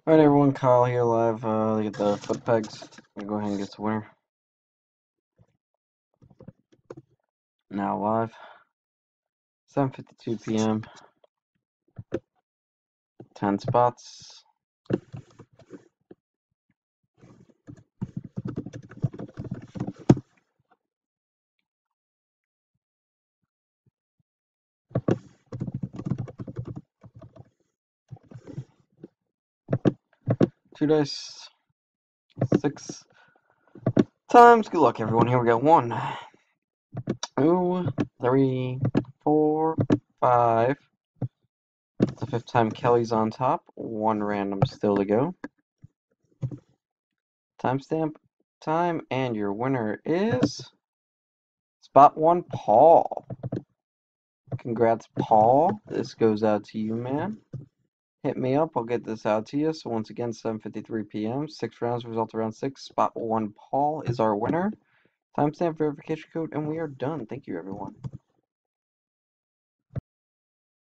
Alright everyone, Kyle here live, to get the foot pegs. I'm gonna go ahead and get the winner. Now live. 7:52 p.m. 10 spots. Two dice. 6 times. Good luck everyone. Here we go. 1, 2, 3, 4, 5. It's the 5th time Kelly's on top. 1 random still to go. Timestamp time, and your winner is spot 1, Paul. Congrats, Paul. This goes out to you, man. Hit me up, I'll get this out to you. So once again, 7:53 p.m. 6 rounds, result around 6. Spot 1, Paul is our winner. Timestamp verification code, and we are done. Thank you, everyone.